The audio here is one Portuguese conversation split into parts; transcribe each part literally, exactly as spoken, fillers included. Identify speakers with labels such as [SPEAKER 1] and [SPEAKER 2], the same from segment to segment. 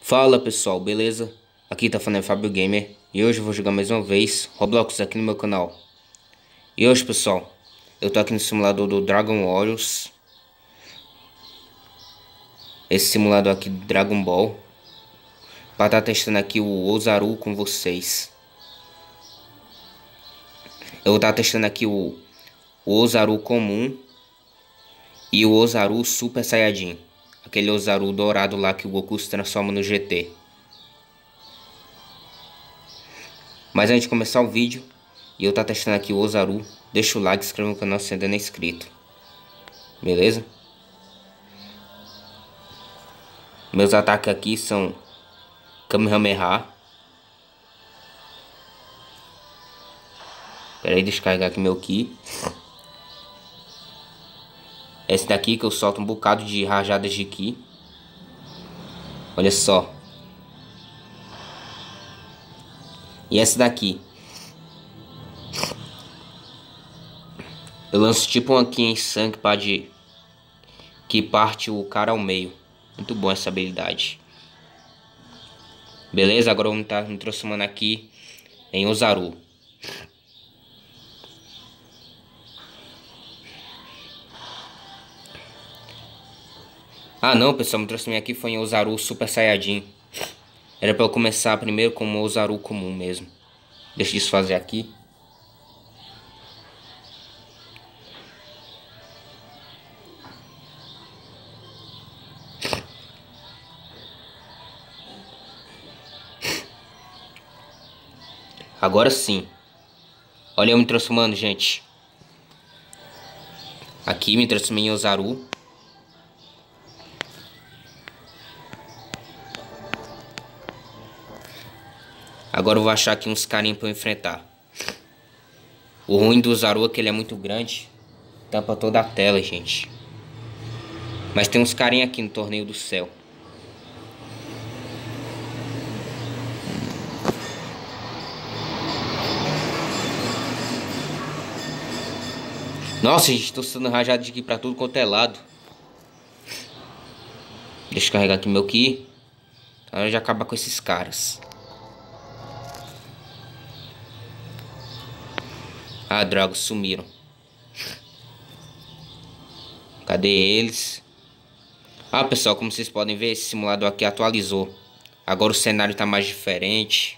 [SPEAKER 1] Fala pessoal, beleza? Aqui tá falando é Fábio Gamer e hoje eu vou jogar mais uma vez Roblox aqui no meu canal. E hoje pessoal, eu tô aqui no simulador do Dragon Warriors. Esse simulador aqui do Dragon Ball. Pra estar testando aqui o Ozaru com vocês. Eu vou estar testando aqui o, o Ozaru comum e o Ozaru Super Saiyajin. Aquele Ozaru dourado lá que o Goku se transforma no G T. Mas antes de começar o vídeo, e eu tá testando aqui o Ozaru, deixa o like, se inscreva no canal se ainda não é inscrito. Beleza? Meus ataques aqui são Kamehameha. Pera aí, descarregar aqui meu Ki. Esse daqui que eu solto um bocado de rajadas de Ki. Olha só. E essa daqui eu lanço tipo um aqui em sangue para de que parte o cara ao meio. Muito bom essa habilidade. Beleza, agora vamos estar me transformando aqui em Ozaru. Ah não, pessoal, me transformei aqui foi em Ozaru Super Saiyajin. Era para eu começar primeiro com o Ozaru comum mesmo. Deixa eu desfazer aqui. Agora sim. Olha eu me transformando, gente. Aqui me transformei em Ozaru. Agora eu vou achar aqui uns carinhos pra eu enfrentar. O ruim do Ozaru é que ele é muito grande. Tampa toda a tela, gente. Mas tem uns carinhos aqui no Torneio do Céu. Nossa, gente, tô sendo rajado de Ki pra tudo quanto é lado. Deixa eu carregar aqui meu Ki. Agora já acabar com esses caras. Ah, droga, sumiram. Cadê eles? Ah, pessoal, como vocês podem ver, esse simulador aqui atualizou. Agora o cenário tá mais diferente.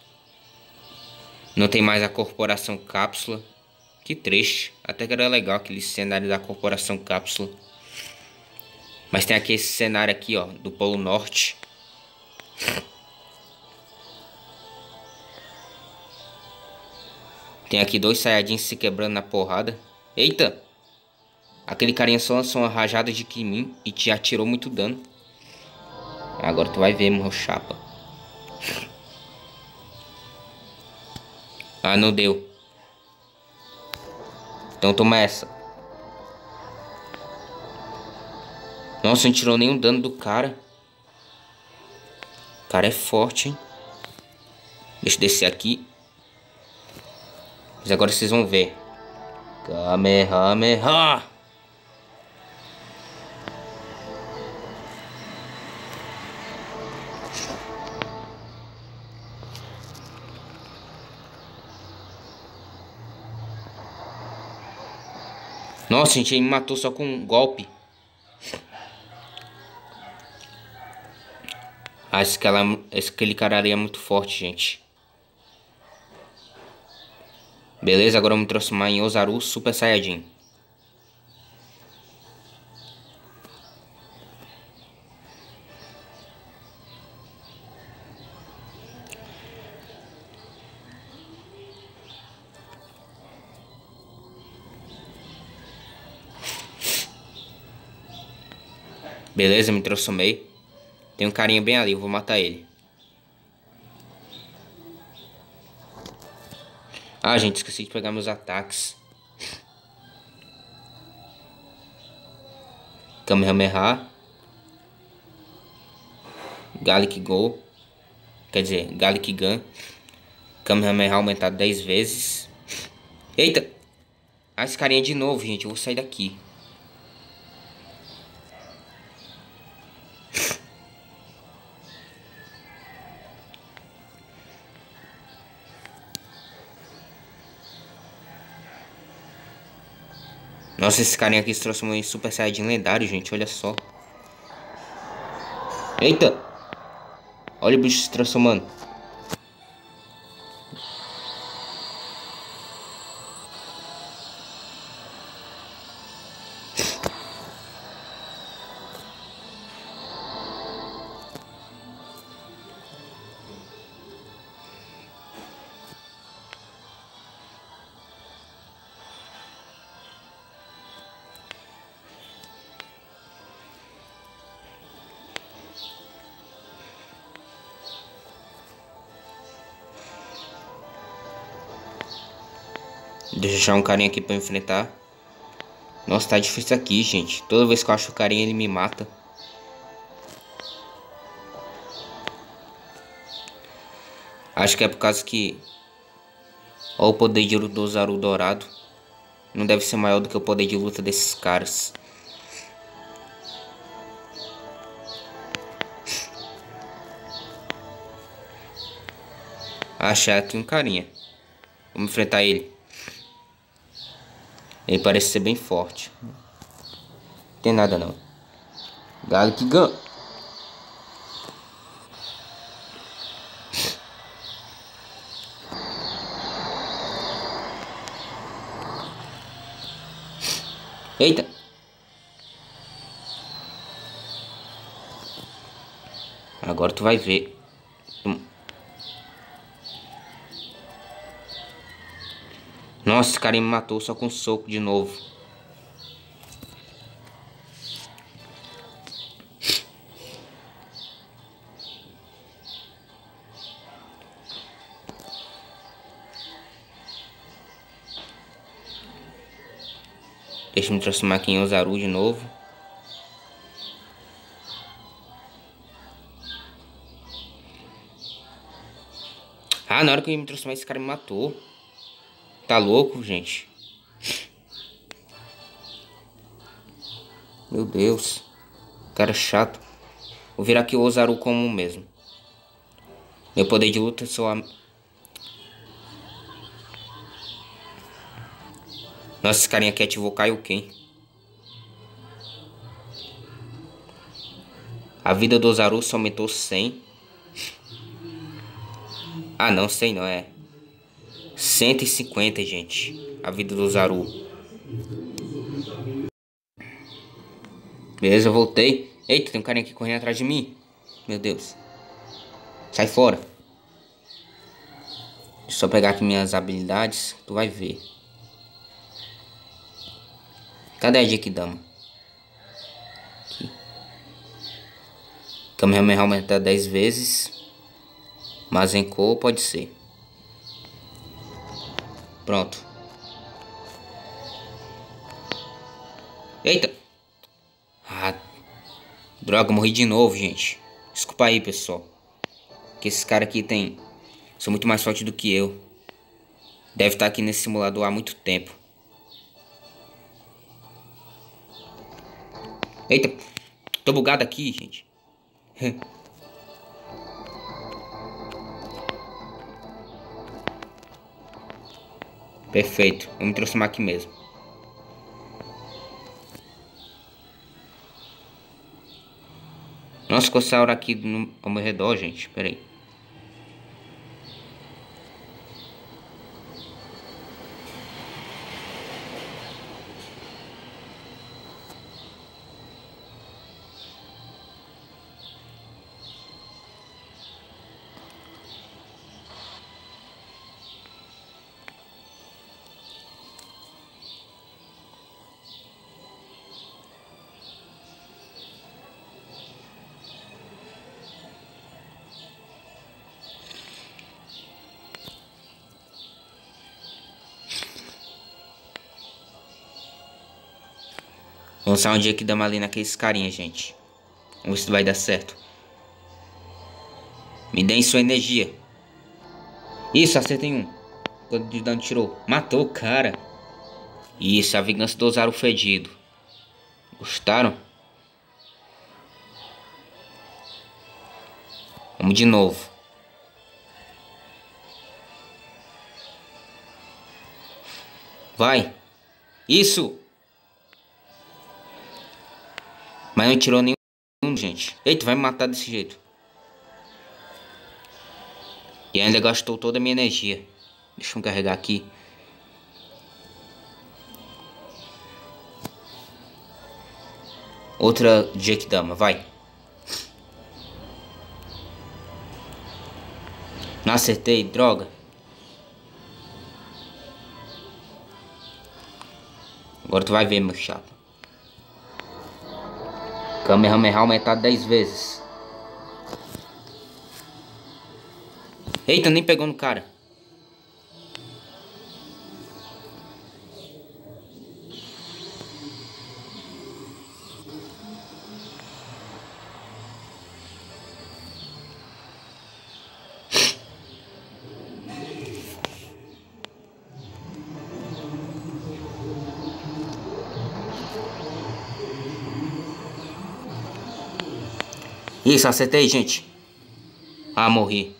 [SPEAKER 1] Não tem mais a Corporação Cápsula. Que triste. Até que era legal aquele cenário da Corporação Cápsula. Mas tem aqui esse cenário aqui, ó, do Polo Norte. Tem aqui dois Saiyajins se quebrando na porrada. Eita! Aquele carinha só lançou uma rajada de Ki em mim e te atirou muito dano. Agora tu vai ver, meu chapa. Ah, não deu. Então toma essa. Nossa, não tirou nenhum dano do cara. O cara é forte, hein? Deixa eu descer aqui. Mas agora vocês vão ver. Kamehameha! Nossa, gente, ele me matou só com um golpe. Ah, esse cara, esse, aquele cara ali é muito forte, gente. Beleza, agora eu vou me transformar em Ozaru Super Saiyajin. Beleza, me transformei. Tem um carinha bem ali, eu vou matar ele. Ah, gente, esqueci de pegar meus ataques. Kamehameha. Gallic Go. Quer dizer, Gallic Gun. Kamehameha aumentado dez vezes. Eita! Ah, esse carinha de novo, gente. Eu vou sair daqui. Nossa, esse carinha aqui se transformou em Super Saiyajin lendário, gente. Olha só. Eita! Olha o bicho se transformando. Deixa eu achar um carinha aqui pra enfrentar. Nossa, tá difícil aqui, gente. Toda vez que eu acho o carinha, ele me mata. Acho que é por causa que... Olha o poder de luta do Zaru dourado. Não deve ser maior do que o poder de luta desses caras. Achei aqui um carinha. Vamos enfrentar ele. Ele parece ser bem forte. Não tem nada não. Garlic Gun. Eita. Agora tu vai ver. Nossa, esse cara me matou só com um soco de novo. Deixa eu me transformar aqui em Ozaru de novo. Ah, na hora que eu ia me transformar, esse cara me matou. Tá louco, gente? Meu Deus. Cara chato. Vou virar aqui o Ozaru comum mesmo. Meu poder de luta é só... A... Nossa, esse carinha aqui ativou Kaioken. A vida do Ozaru só aumentou cem. Ah, não, cem não, é cento e cinquenta, gente. A vida do Zaru. Beleza, eu voltei. Eita, tem um carinha aqui correndo atrás de mim. Meu Deus. Sai fora. Deixa eu só pegar aqui minhas habilidades. Tu vai ver. Cadê a Genkidama? Aqui. Kamehameha aumenta dez vezes. Mazenko pode ser. Pronto. Eita. Ah, droga, morri de novo, gente. Desculpa aí, pessoal. Que esses caras aqui tem... São muito mais fortes do que eu. Deve estar aqui nesse simulador há muito tempo. Eita. Tô bugado aqui, gente. Perfeito. Vou me transformar aqui mesmo. Nossa, Cossauro aqui no, ao meu redor, gente. Pera aí. Vamos lançar um dia que dá ali naqueles carinha, gente. Vamos ver se vai dar certo. Me deem sua energia. Isso, acertei um. Quanto de dano tirou? Matou o cara. Isso, a vingança do Ozaru fedido. Gostaram? Vamos de novo. Vai. Isso. Mas não tirou nenhum, gente. Eita, vai me matar desse jeito. E ainda gastou toda a minha energia. Deixa eu carregar aqui. Outra Genkidama, vai. Não acertei, droga. Agora tu vai ver, meu chato. Kamehameha aumentado dez vezes. Eita, nem pegou no cara. Isso, acertei, gente. Ah, morri.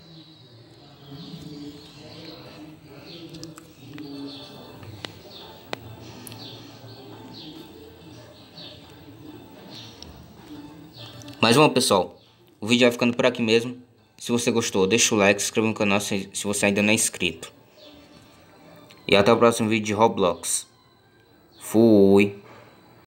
[SPEAKER 1] Mas bom, pessoal, o vídeo vai ficando por aqui mesmo. Se você gostou, deixa o like, se inscreva no canal se, se você ainda não é inscrito. E até o próximo vídeo de Roblox. Fui.